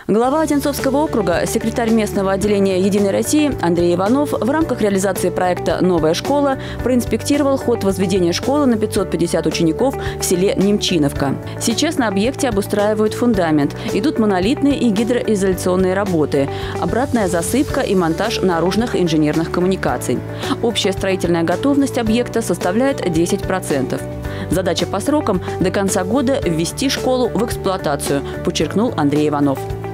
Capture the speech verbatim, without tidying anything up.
Глава Одинцовского округа, секретарь местного отделения «Единой России» Андрей Иванов в рамках реализации проекта «Новая школа» проинспектировал ход возведения школы на пятьсот пятьдесят учеников в селе Немчиновка. Сейчас на объекте обустраивают фундамент. Идут монолитные и гидроизоляционные работы, обратная засыпка и монтаж наружных инженерных коммуникаций. Общая строительная готовность объекта составляет десять процентов. Задача по срокам – до конца года ввести школу в эксплуатацию, подчеркнул Андрей Иванов.